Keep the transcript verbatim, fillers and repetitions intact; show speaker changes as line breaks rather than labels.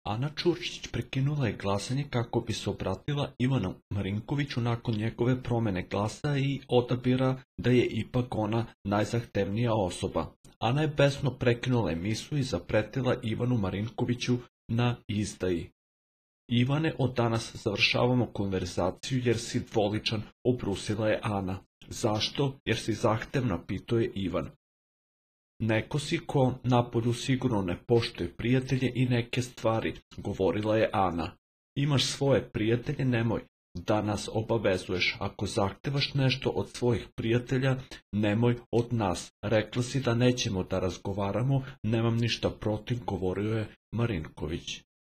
Ana Ćurčić prekinula je glasanje kako bi se obratila Ivanu Marinkoviću nakon njegove promjene glasa i odabira da je ipak ona najzahtevnija osoba. Ana je besno prekinula emisiju i zapretila Ivanu Marinkoviću na izdaji. Ivane, od danas završavamo konverzaciju jer si dvoličan, obrusila je Ana. Zašto? Jer si zahtevna, pitao je Ivan. Neko si ko napolju sigurno ne poštuje prijatelje i neke stvari, govorila je Ana. Imaš svoje prijatelje, nemoj da nas obavezuješ. Ako zahtevaš nešto od svojih prijatelja, nemoj od nas. Rekla si da nećemo da razgovaramo, nemam ništa protiv, govorio je Marinković.